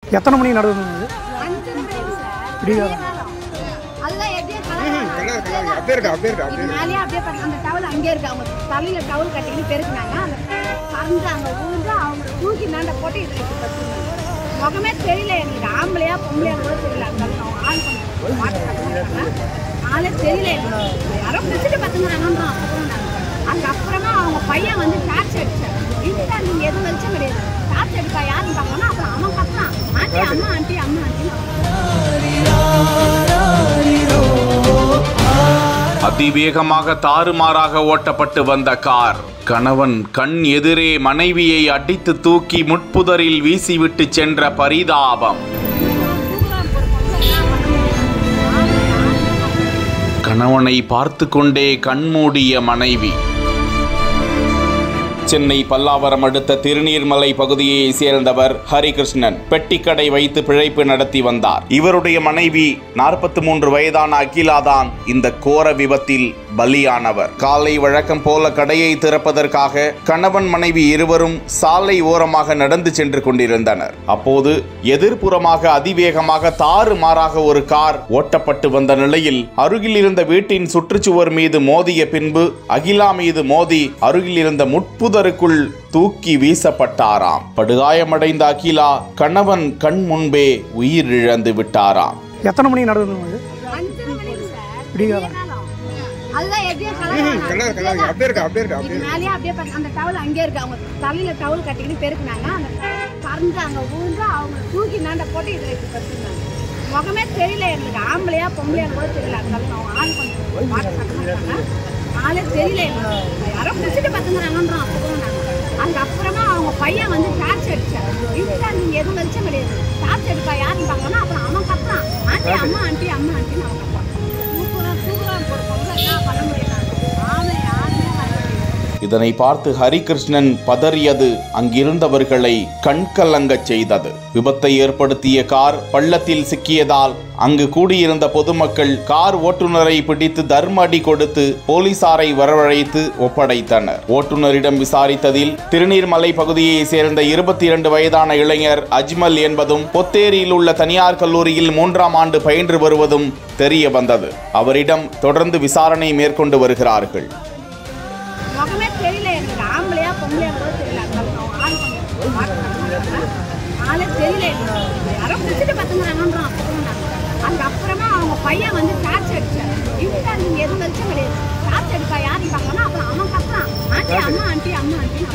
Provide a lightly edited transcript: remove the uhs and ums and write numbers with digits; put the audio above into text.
எத்தனை மணி நடந்தது? முகமே தெரியல எனக்கு, ஆம்பளையா பொம்பளையா கூட தெரியல. ஆளே தெரியல எனக்கு, யாரோ பிடிச்சிட்டு பார்த்துக்கிறாங்கன்றான். அதுக்கப்புறமா அவங்க பையன் வந்து டார்ச் அடிச்சார். இல்லை நீங்க எதுவும் வெளிச்சம் கிடையாது, டார்ச் அடிப்பா யாருன்னு பார்க்கணும். அப்புறம் அவன் கத்தான், ஆண்டி அம்மா ஆண்டி அம்மா ஆண்டி. அதிவேகமாக தாறுமாறாக ஓட்டப்பட்டு வந்த கார் கணவன் கண் எதிரே மனைவியை அடித்து தூக்கி முட்புதரில் வீசிவிட்டு சென்ற பரிதாபம். கணவனை பார்த்து கொண்டே கண்மூடிய மனைவி. சென்னை பல்லாவரம் அடுத்த திருநீர்மலை பகுதியை சேர்ந்தவர் ஹரிகிருஷ்ணன் பெட்டிக்கடை வைத்து பிழைப்பு நடத்தி வந்தார். இவருடைய மனைவி 43 வயதான அகிலாதான் இந்த கோர விபத்தில் பலியானவர். காலை வழக்கம் போல கடையை திறப்பதற்காக கணவன் மனைவி இருவரும் சாலை ஓரமாக நடந்து சென்று கொண்டிருந்தனர். அப்போது எதிர்ப்புறமாக அதிவேகமாக தாறுமாறாக ஒரு கார் ஓட்டப்பட்டு வந்த நிலையில் அருகில் இருந்த வீட்டின் சுற்றுச்சுவர் மீது மோதிய பின்பு அகிலா மீது மோதி அருகில் இருந்த முட்புதருக்குள் தூக்கி வீசப்பட்டாராம். படுகாயமடைந்த அகிலா கணவன் கண் முன்பே உயிரிழந்து விட்டாராம். எத்தனை மணி நடந்தது? அதுதான் எப்படியே மேலேயே அப்படியே அந்த டவல் அங்கே இருக்கு. அவங்க தலையில டவல் கட்டிக்கிட்டு பெருக்குனாங்க. அந்த கறந்து அங்க ஊந்து அவங்க தூக்கி நாண்ட போட்டு இதுல படுத்துருந்தாங்க. முகமே தெரியல எனக்கு, ஆம்பளையா பொம்பளையா கூட தெரியல. அவங்க ஆள் கொஞ்சம் பாட்டு கட்டினாங்க, ஆளே தெரியல எனக்கு, யாரோ பிடிச்சிட்டு பார்த்துக்கிறாங்கன்றான். அதுக்கப்புறமா அவங்க பையன் வந்து டார்ச் அடிச்சார். இல்லை நீங்க எதுவும் வெளிச்சம் கிடையாது, டார்ச் அடிப்பா யாருன்னு பார்க்கணும். அப்புறம் அவன் கத்தான், ஆண்டி அம்மா ஆண்டி அம்மா ஆண்டின்னு அவன் கத்தான். இதனை பார்த்து ஹரிகிருஷ்ணன் பதறியது அங்கிருந்தவர்களை கண்கலங்கச் செய்தது. விபத்தை ஏற்படுத்திய கார் பள்ளத்தில் சிக்கியதால் அங்கு கூடியிருந்த பொதுமக்கள் கார் ஓட்டுநரை பிடித்து தர்ம அடி கொடுத்து போலீசாரை வரவழைத்து ஒப்படைத்தனர். ஓட்டுநரிடம் விசாரித்ததில் திருநீர்மலை பகுதியை சேர்ந்த 22 வயதான இளைஞர் அஜ்மல் என்பதும் பொத்தேரியில் உள்ள தனியார் கல்லூரியில் 3ஆம் ஆண்டு பயின்று வருவதும் தெரிய வந்தது. அவரிடம் தொடர்ந்து விசாரணை மேற்கொண்டு வருகிறார்கள். முகமே தெரியல எனக்கு, ஆம்பளையா பொம்பளையா கூட தெரியல. அவங்க ஆள் கொஞ்சம் பாட்டு கட்டினாங்க, ஆளே தெரியல எனக்கு, யாரோ பிடிச்சிட்டு பார்த்துக்கிறாங்கன்றான். அதுக்கப்புறமா அவங்க பையன் வந்து டார்ச் அடிச்சார். இல்லை நீங்க எதுவும் வெளிச்சம் கிடையாது, டார்ச் அடிப்பா யாருன்னு பார்க்கணும். அப்புறம் அவன் கத்தான், ஆண்டி அம்மா ஆண்டி அம்மா ஆண்டி.